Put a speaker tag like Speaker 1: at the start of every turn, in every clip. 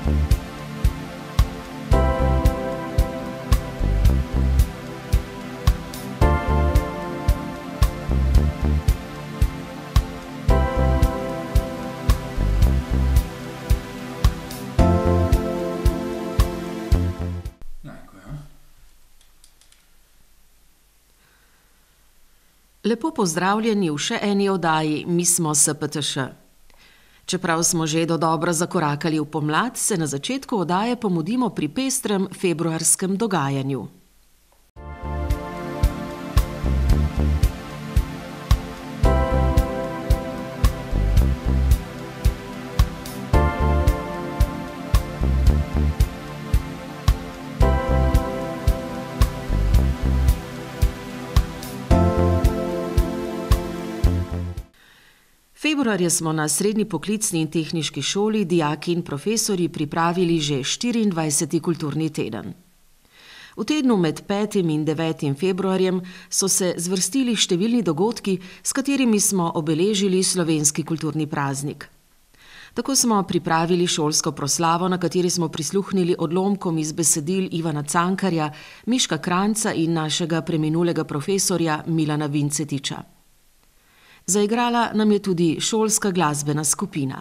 Speaker 1: Lepo pozdravljeni v še eni oddaji Mi smo SPTŠ. Čeprav smo že dodobra zakorakali v pomlad, se na začetku oddaje pomudimo pri pestrem februarskem dogajanju. Februarja smo na Srednji poklicni in tehniški šoli dijaki in profesorji pripravili že 24. kulturni teden. V tednu med 5. in 9. februarjem so se zvrstili številni dogodki, s katerimi smo obeležili slovenski kulturni praznik. Tako smo pripravili šolsko proslavo, na kateri smo prisluhnili odlomkom iz besedil Ivana Cankarja, Miška Kranjca in našega preminulega profesorja Milana Vincetiča. Zaigrala nam je tudi šolska glasbena skupina.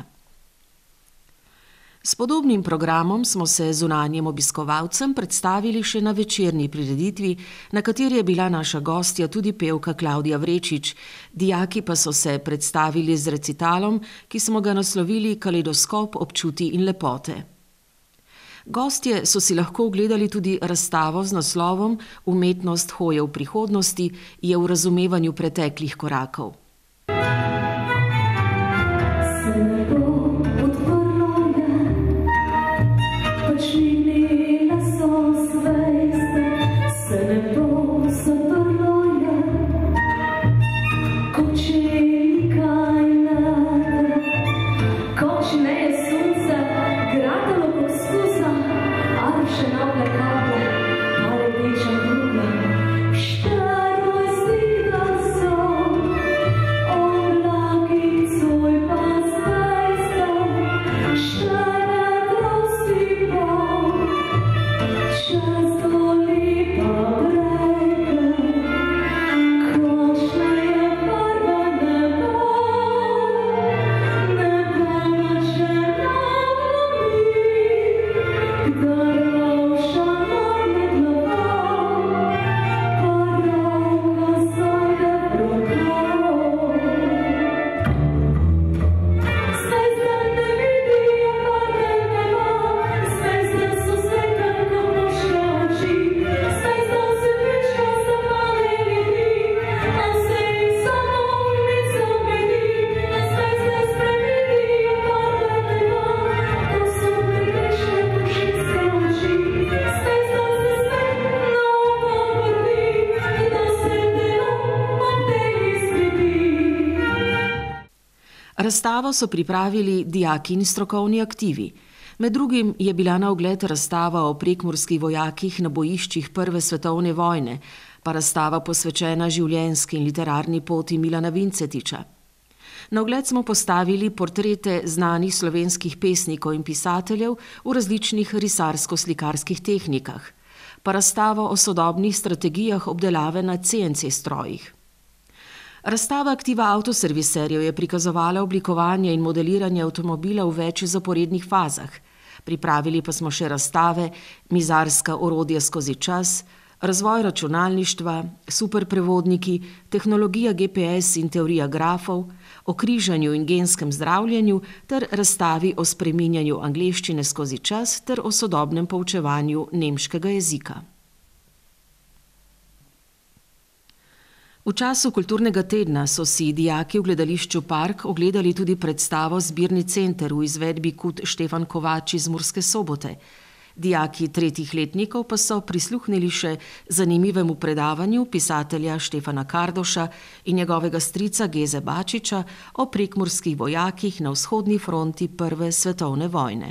Speaker 1: S podobnim programom smo se zunanjim obiskovalcem predstavili še na večerni prireditvi, na kateri je bila naša gostja tudi pevka Klavdija Vrečič, dijaki pa so se predstavili z recitalom, ki smo ga naslovili Kaleidoskop občutij in lepote. Gostje so si lahko ogledali tudi razstavo z naslovom Umetnost hoje v prihodnosti je v razumevanju preteklih korakov. Razstavo so pripravili dijaki in strokovni aktivi. Med drugim je bila na ogled razstava o prekmurskih vojakih na bojiščih Prve svetovne vojne, pa razstava posvečena življenjski in literarni poti Milana Vincetiča. Na ogled smo postavili portrete znanih slovenskih pesnikov in pisateljev v različnih risarsko-slikarskih tehnikah, pa razstavo o sodobnih strategijah obdelave na CNC strojih. Razstava aktiva avtoserviserjev je prikazovala oblikovanje in modeliranje avtomobila v več zaporednih fazah. Pripravili pa smo še razstave Mizarska orodja skozi čas, razvoj računalništva, superprevodniki, tehnologija GPS in teorija grafov, o križanju in genskem zdravljenju ter razstavi o spreminjanju angleščine skozi čas ter o sodobnem poučevanju nemškega jezika. V času kulturnega tedna so si dijaki v gledališču Park ogledali tudi predstavo Zbirni center v izvedbi KUD Štefan Kovač iz Murske Sobote. Dijaki 3. letnikov pa so prisluhnili še zanimivemu predavanju pisatelja Štefana Kardoša in njegovega strica Geze Bačiča o prekmurskih vojakih na vzhodni fronti Prve svetovne vojne.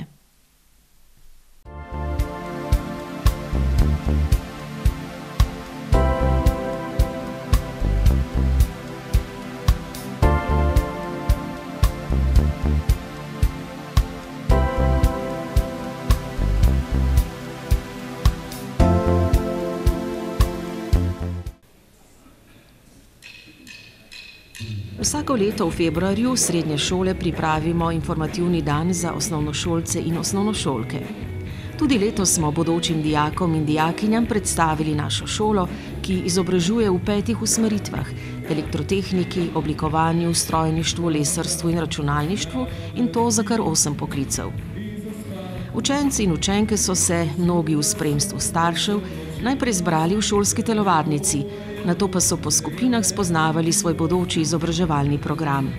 Speaker 1: Vsako leto v februarju srednje šole pripravimo informativni dan za osnovnošolce in osnovnošolke. Tudi letos smo bodočim dijakom in dijakinjam predstavili našo šolo, ki izobražuje v 5 usmeritvah: elektrotehniki, oblikovanju, strojništvu, lesarstvu in računalništvu, in to za kar 8 poklicev. Učenci in učenke so se, mnogi v spremstvu staršev, najprej zbrali v šolski telovadnici, nato pa so po skupinah spoznavali svoj bodoči izobraževalni program.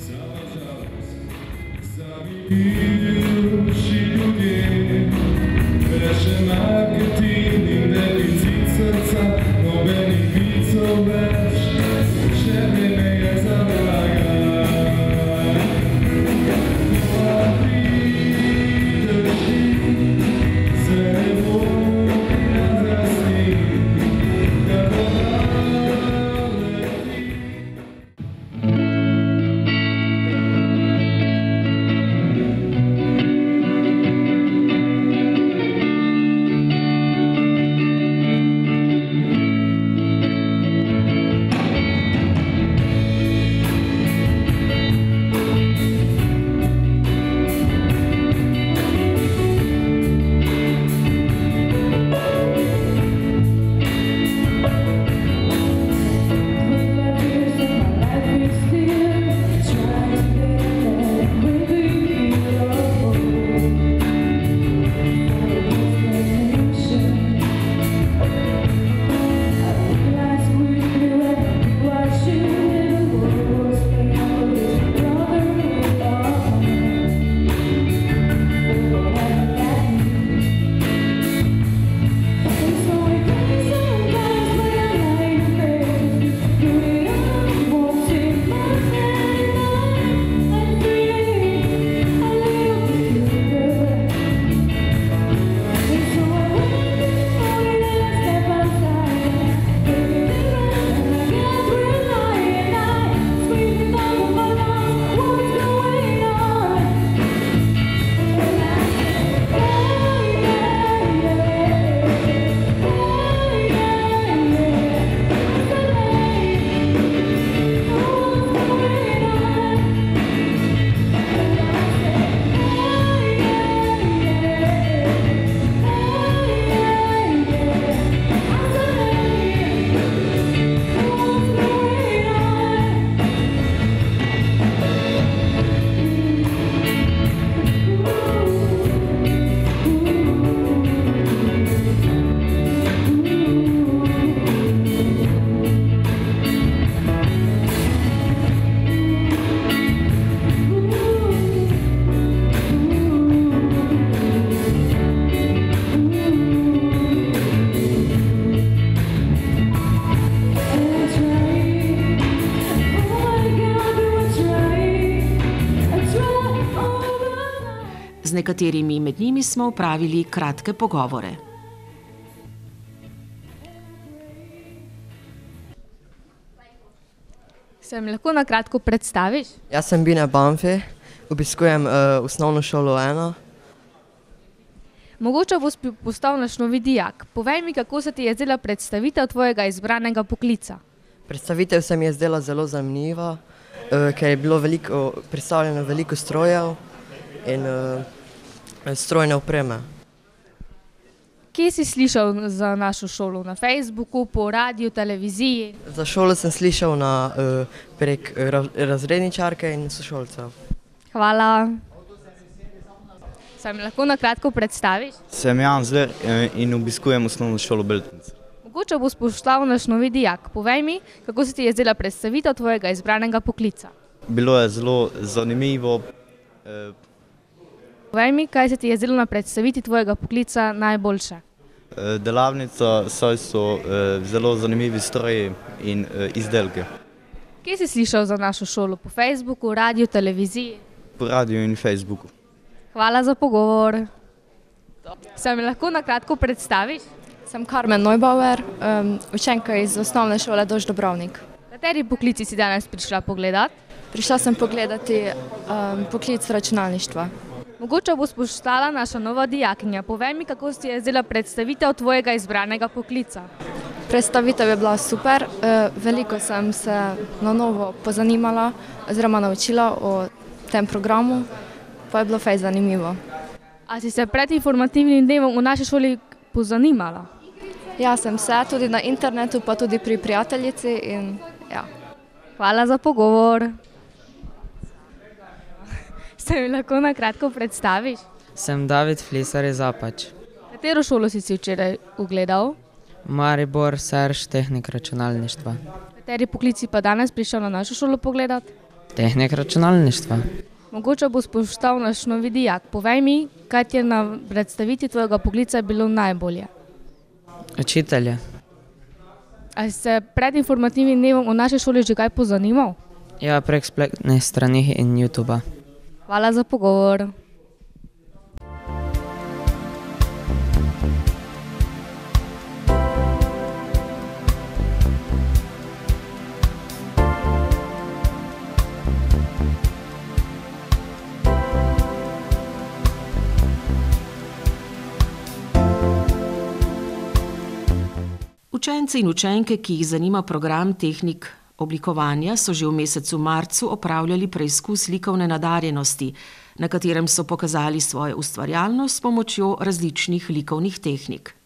Speaker 1: Z nekaterimi med njimi smo opravili kratke pogovore.
Speaker 2: Se mi lahko na kratko predstaviš?
Speaker 3: Jaz sem Bine Banfi, obiskujem osnovno šolo 1.
Speaker 2: Mogoče boš postal naš novi dijak. Povej mi, kako se ti je zdela predstavitev tvojega izbranega poklica.
Speaker 3: Predstavitev se mi je zdela zelo zanimiva, ker je bilo predstavljeno veliko strojev in strojne opreme.
Speaker 2: Kje si slišal za našo šolo? Na Facebooku, po radiju, televiziji?
Speaker 3: Za šolo sem slišal prek razredničarke in sošolcev.
Speaker 2: Hvala. Se mi lahko na kratko predstaviš?
Speaker 4: Sem Jan Zler in obiskujem osnovno šolo Beltince.
Speaker 2: Mogoče boš postal naš novi dijak. Povej mi, kako se ti je zdela predstavitev tvojega izbranega poklica.
Speaker 4: Bilo je zelo zanimivo.
Speaker 2: Povej mi, kaj se ti je zdelo na predstavitvi tvojega poklica najboljše?
Speaker 4: Delavnica, saj so zelo zanimivi stroji in izdelke.
Speaker 2: Kje si slišal za našo šolo? Po Facebooku, radiju, televiziji?
Speaker 4: Po radiju in Facebooku.
Speaker 2: Hvala za pogovor. Se mi lahko na kratko predstaviš?
Speaker 5: Sem Karmen Neubauer, učenka iz osnovne šole Dož Dobrovnik.
Speaker 2: Kateri poklici si danes prišla pogledati?
Speaker 5: Prišla sem pogledati poklic računalništva.
Speaker 2: Mogoče boš postala naša nova dijakinja. Povej mi, kako se ti je zdela predstavitev tvojega izbranega poklica.
Speaker 5: Predstavitev je bila super, veliko sem se na novo pozanimala oziroma naučila o tem programu, pa je bilo fajn zanimivo.
Speaker 2: A si se pred informativnim dnevom v naši šoli pozanimala?
Speaker 5: Ja, sem se tudi na internetu, pa tudi pri prijateljici in ja.
Speaker 2: Hvala za pogovor. Se mi lahko na kratko predstaviš?
Speaker 6: Sem David Flisar iz Apač.
Speaker 2: Katero šolo si včeraj ugledal?
Speaker 6: Maribor, Serš, tehnik računalništva.
Speaker 2: Kateri poklici pa danes prišel na našo šolo pogledat?
Speaker 6: Tehnik računalništva.
Speaker 2: Mogoče bo postal naš novi dijak. Povej mi, kaj ti je na predstavitvi tvojega poklica bilo najbolje?
Speaker 6: Učitelje.
Speaker 2: A si se pred informativnim dnevom v naši šoli že kaj pozanimal?
Speaker 6: Ja, prek spletnih strani in YouTubea.
Speaker 2: Hvala za pogovor.
Speaker 1: Učenci in učenke, ki jih zanima program tehnik oblikovanja, so že v mesecu marcu opravljali preizkus likovne nadarjenosti, na katerem so pokazali svojo ustvarjalnost s pomočjo različnih likovnih tehnik.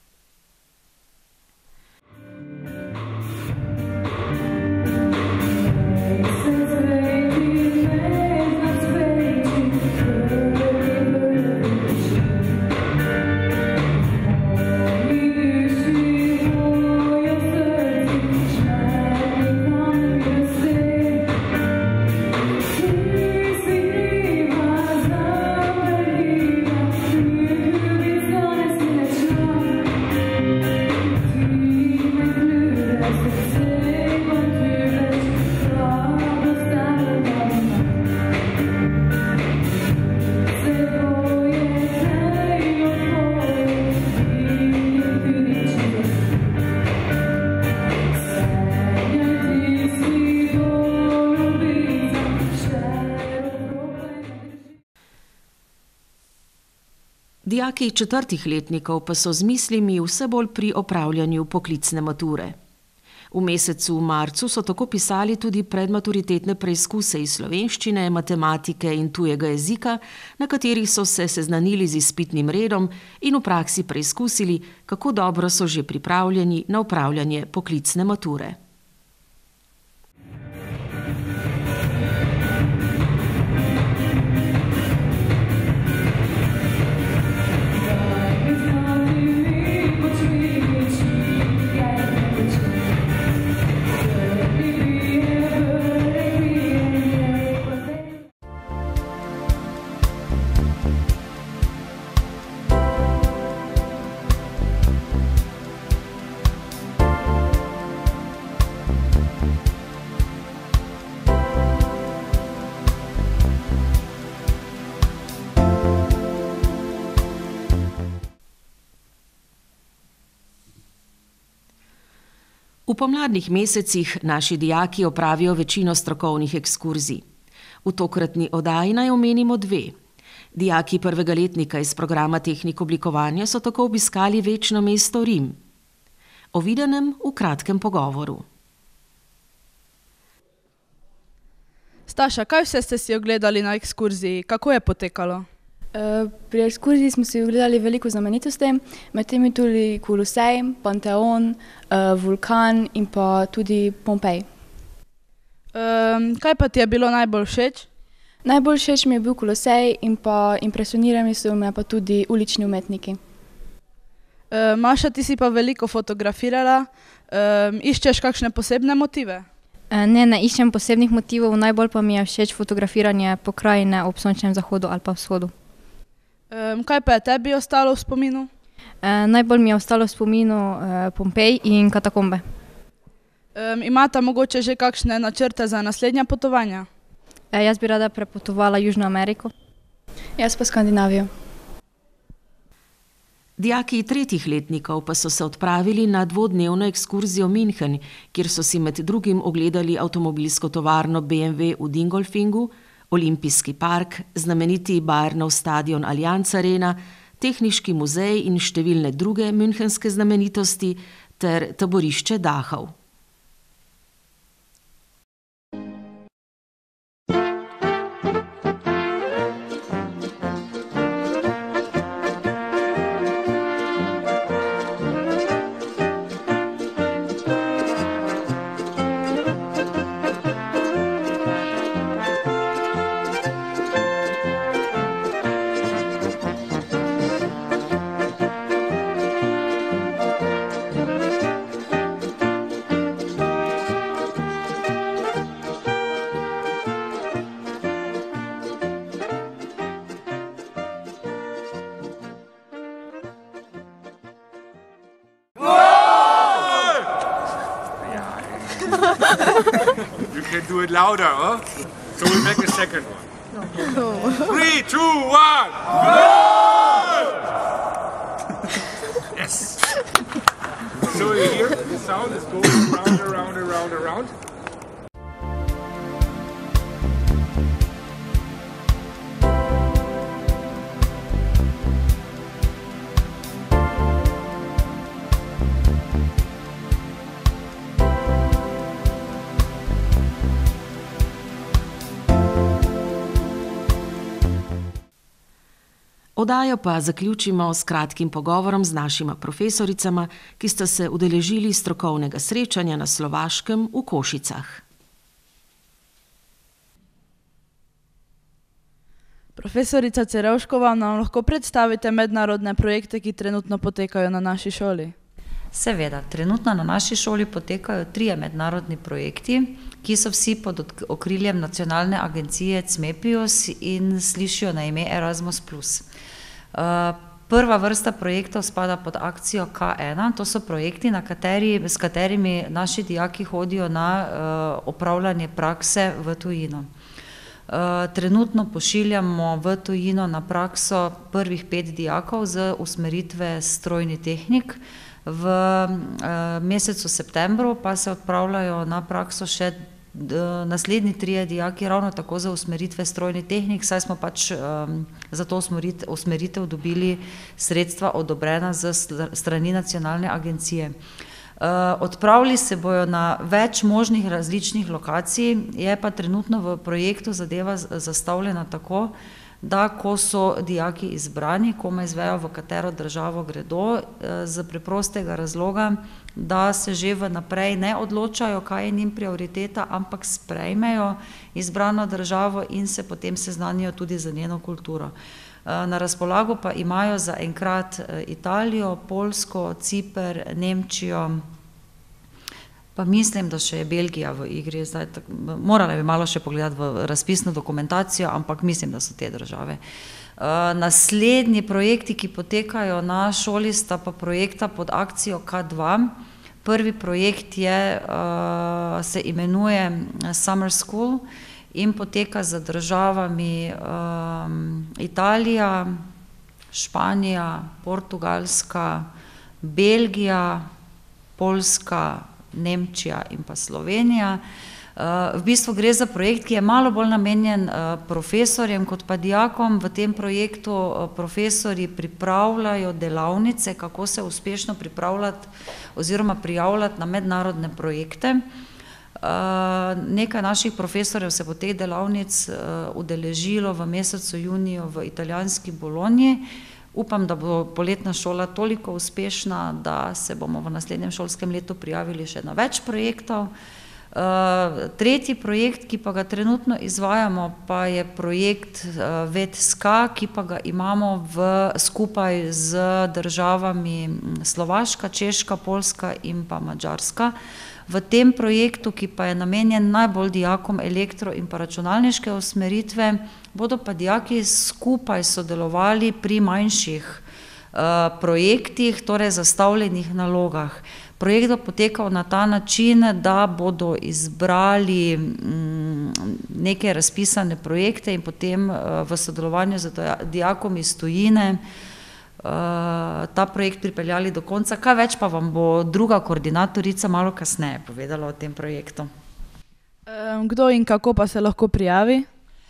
Speaker 1: Dijaki četrtih letnikov pa so z mislimi vse bolj pri opravljanju poklicne mature. V mesecu marcu so tako pisali tudi predmaturitetne preizkuse iz slovenščine, matematike in tujega jezika, na katerih so se seznanili z izpitnim redom in v praksi preizkusili, kako dobro so že pripravljeni na opravljanje poklicne mature. V pomladnih mesecih naši dijaki opravijo večino strokovnih ekskurzij. V tokratni oddaji naj omenimo dve. Dijaki prvega letnika iz programa tehnik oblikovanja so tako obiskali večno mesto Rim. O videnem v kratkem pogovoru.
Speaker 7: Staša, kaj vse ste si ogledali na ekskurziji? Kako je potekalo?
Speaker 8: Pri ekskurziji smo si ogledali veliko znamenitosti, med temi tudi Kolosej, Panteon, vulkan in pa tudi Pompej.
Speaker 7: Kaj pa ti je bilo najbolj všeč?
Speaker 8: Najbolj všeč mi je bil Kolosej in pa impresionirali so me pa tudi ulični umetniki.
Speaker 7: Maša, ti si pa veliko fotografirala. Iščeš kakšne posebne motive?
Speaker 9: Ne iščem posebnih motivov, najbolj pa mi je všeč fotografiranje pokrajine ob sončnem zahodu ali pa vzhodu.
Speaker 7: Kaj pa je tebi ostalo v spominu?
Speaker 9: Najbolj mi je ostalo v spominu Pompej in katakombe.
Speaker 7: Imata mogoče že kakšne načrte za naslednja potovanja?
Speaker 9: Jaz bi rada prepotovala Južno Ameriko.
Speaker 8: Jaz pa Skandinavijo.
Speaker 1: Dijaki tretjih letnikov pa so se odpravili na dvodnevno ekskurzijo v München, kjer so si med drugim ogledali avtomobilsko tovarno BMW v Dingolfingu, Olimpijski park, znameniti Bayernov stadion Allianz Arena, tehniški muzej in številne druge münchenske znamenitosti ter taborišče Dachau.
Speaker 10: You can do it louder, huh? So we'll make a second one. 3, 2, 1. Yes. So you hear the sound is going round, around, around, around.
Speaker 1: Oddajo pa zaključimo s kratkim pogovorom z našima profesoricama, ki sta se udeležili strokovnega srečanja na Slovaškem v Košicah.
Speaker 7: Profesorica Cerovškova, nam lahko predstavite mednarodne projekte, ki trenutno potekajo na naši šoli?
Speaker 11: Seveda, trenutno na naši šoli potekajo 3 mednarodni projekti, ki so vsi pod okriljem nacionalne agencije CMEPIUS in slišijo na ime Erasmus+. Prva vrsta projektov spada pod akcijo K1, to so projekti, s katerimi naši dijaki hodijo na opravljanje prakse v tujino. Trenutno pošiljamo v tujino na prakso prvih 5 dijakov z usmeritve strojni tehnik. V mesecu septembru pa se odpravljajo na prakso še naslednji 3 dijaki, ravno tako za usmeritve strojni tehnik, saj smo pač za to usmeritev dobili sredstva odobrena z strani nacionalne agencije. Odpravili se bojo na več možnih različnih lokacij, je pa trenutno v projektu zadeva zastavljena tako, da ko so dijaki izbrani, komaj izvejo, v katero državo gredo, z preprostega razloga, da se že vnaprej ne odločajo, kaj je njim prioriteta, ampak sprejmejo izbrano državo in se potem seznanijo tudi za njeno kulturo. Na razpolago pa imajo za enkrat Italijo, Poljsko, Ciper, Nemčijo, pa mislim, da še je Belgija v igri. Morala bi malo še pogledati v razpisno dokumentacijo, ampak mislim, da so te države. Naslednji projekti, ki potekajo na šoli, sta pa projekta pod akcijo K2. Prvi projekt se imenuje Summer School in poteka z državami Italija, Španija, Portugalska, Belgija, Poljska, Nemčija in pa Slovenija. V bistvu gre za projekt, ki je malo bolj namenjen profesorjem kot pa dijakom. V tem projektu profesorji pripravljajo delavnice, kako se uspešno pripravljati oziroma prijavljati na mednarodne projekte. Nekaj naših profesorjev se bo teh delavnic udeležilo v mesecu juniju v italijanski Bologni. Upam, da bo poletna šola toliko uspešna, da se bomo v naslednjem šolskem letu prijavili še na več projektov. Tretji projekt, ki pa ga trenutno izvajamo, pa je projekt VETSKA, ki pa ga imamo skupaj z državami Slovaška, Češka, Poljska in pa Madžarska. V tem projektu, ki pa je namenjen najbolj dijakom elektro- in pa računalniške usmeritve, bodo pa dijaki skupaj sodelovali pri manjših projektih, torej zastavljenih nalogah. Projekt bo potekal na ta način, da bodo izbrali neke razpisane projekte in potem v sodelovanju z dijakom iz tujine ta projekt pripeljali do konca. Kaj več pa vam bo druga koordinatorica malo kasneje povedala o tem projektu.
Speaker 7: Kdo in kako pa se lahko prijavi?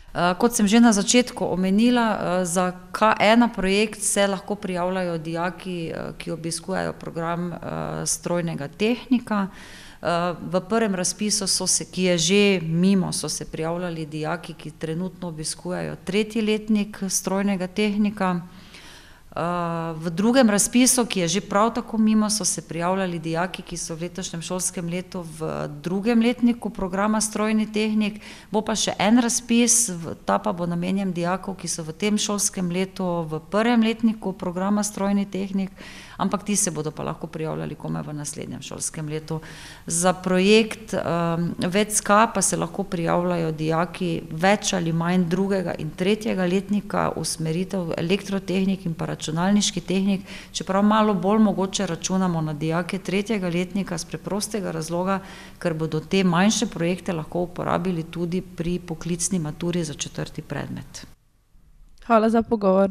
Speaker 11: Kot sem že na začetku omenila, za K1 projekt se lahko prijavljajo dijaki, ki obiskujejo program strojnega tehnika. V prvem razpisu, ki je že mimo, so se prijavljali dijaki, ki trenutno obiskujejo 3. letnik strojnega tehnika. V drugem razpisu, ki je že prav tako mimo, so se prijavljali dijaki, ki so v letošnjem šolskem letu v 2. letniku programa strojni tehnik. Bo pa še en razpis, ta pa bo namenjen dijakov, ki so v tem šolskem letu v 1. letniku programa strojni tehnik, ampak ti se bodo pa lahko prijavljali komaj v naslednjem šolskem letu. Za projekt VECK pa se lahko prijavljajo dijaki več ali manj 2. in 3. letnika usmeritev elektrotehnik in pa računalniški tehnik, čeprav malo bolj mogoče računamo na dijake 3. letnika z preprostega razloga, ker bodo te manjše projekte lahko uporabili tudi pri poklicni maturi za 4. predmet.
Speaker 7: Hvala za pogovor.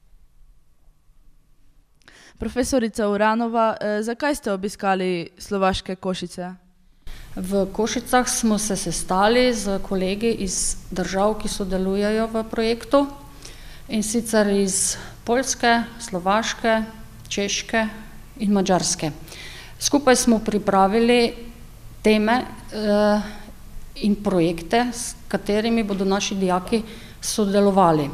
Speaker 7: Profesorica Uranova, zakaj ste obiskali slovaške Košice?
Speaker 12: V Košicah smo se sestali z kolegi iz držav, ki sodelujejo v projektu, in sicer iz Poljske, Slovaške, Češke in Madžarske. Skupaj smo pripravili teme in projekte, s katerimi bodo naši dijaki sodelovali.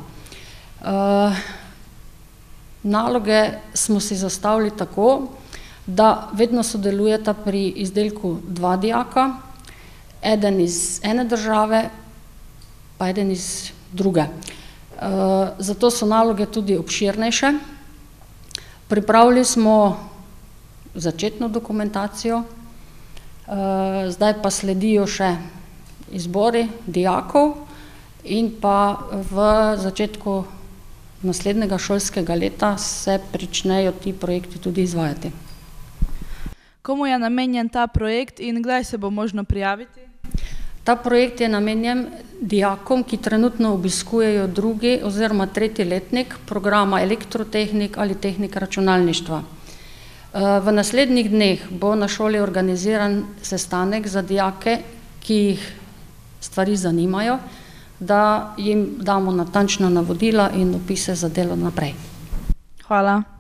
Speaker 12: Naloge smo si zastavili tako, da vedno sodelujeta pri izdelku 2 dijaka, eden iz ene države, pa eden iz druge. Zato so naloge tudi obširnejše. Pripravili smo začetno dokumentacijo, zdaj pa sledijo še izbori dijakov in pa v začetku naslednjega šolskega leta se pričnejo ti projekti tudi izvajati.
Speaker 7: Komu je namenjen ta projekt in kdaj se bo možno prijaviti?
Speaker 12: Ta projekt je namenjen dijakom, ki trenutno obiskujejo 2. oziroma 3. letnik programa elektrotehnik ali tehnik računalništva. V naslednjih dneh bo na šoli organiziran sestanek za dijake, ki jih stvari zanimajo, da jim damo natančna navodila in opise za delo naprej.
Speaker 7: Hvala.